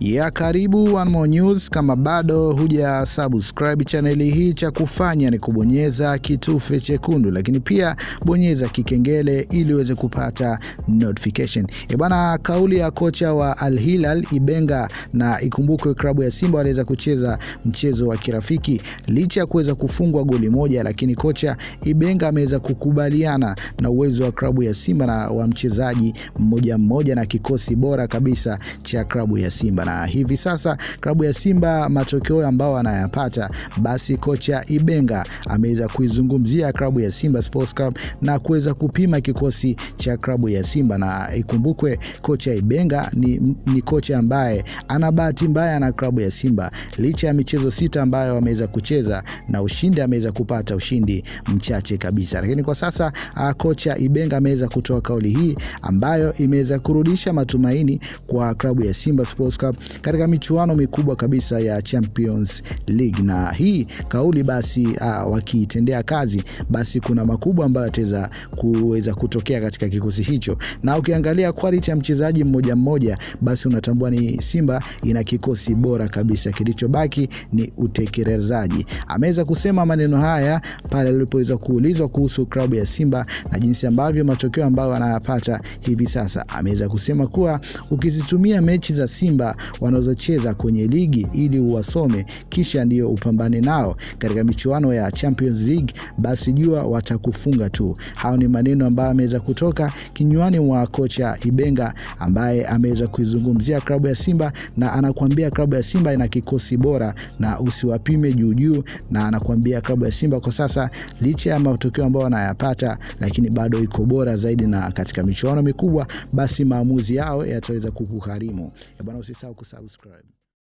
Ya karibu One More News. Kama bado huja subscribe channel hii, cha kufanya ni kubonyeza kitufe chekundu, lakini pia bonyeza kikengele ili uweze kupata notification. Bwana, kauli ya kocha wa Al Hilal Ibenga, na ikumbukwe klabu ya Simba waliweza kucheza mchezo wa kirafiki licha ya kuweza kufungwa goli moja, lakini kocha Ibenga ameweza kukubaliana na uwezo wa klabu ya Simba na wa mchezaji mmoja na kikosi bora kabisa cha klabu ya Simba. Na hivi sasa klabu ya Simba, matokeo ambao anayapata, basi kocha Ibenga ameweza kuizungumzia klabu ya Simba Sports Club na kuweza kupima kikosi cha klabu ya Simba. Na ikumbukwe kocha Ibenga ni kocha ambaye ana bahati mbaya na klabu ya Simba. Licha ya michezo 6 ambayo ameweza kucheza na ushindi, ameweza kupata ushindi mchache kabisa. Lakini kwa sasa kocha Ibenga ameweza kutoa kauli hii ambayo imeweza kurudisha matumaini kwa klabu ya Simba Sports Club katika michuano mikubwa kabisa ya Champions League. Na hii kauli basi wakiitendea kazi, basi kuna makubwa ambayo yataweza kuweza kutokea katika kikosi hicho. Na ukiangalia quality ya mchezaji mmoja, basi unatambua ni Simba ina kikosi bora kabisa, kilichobaki ni utekelezaji. Ameweza kusema maneno haya pale alipoweza kuulizwa kuhusu klabu ya Simba na jinsi ambavyo matokeo ambayo anayapata hivi sasa. Ameweza kusema kuwa ukizitumia mechi za Simba wanazocheza kwenye ligi ili uwasome, kisha ndio upambane nao katika michuano ya Champions League, basi jua watakufunga tu. Hao ni maneno ambayo ameweza kutoka kinywani mwa kocha Ibenga, ambaye ameweza kuizungumzia klabu ya Simba na anakuambia klabu ya Simba ina kikosi bora na usiwapime juu, na anakuambia klabu ya Simba kwa sasa licha ya matokeo ambayo anayapata, lakini bado iko bora zaidi, na katika michuano mikubwa basi maamuzi yao yataweza kukugharimu. Bwana, usisahau kusubscribe.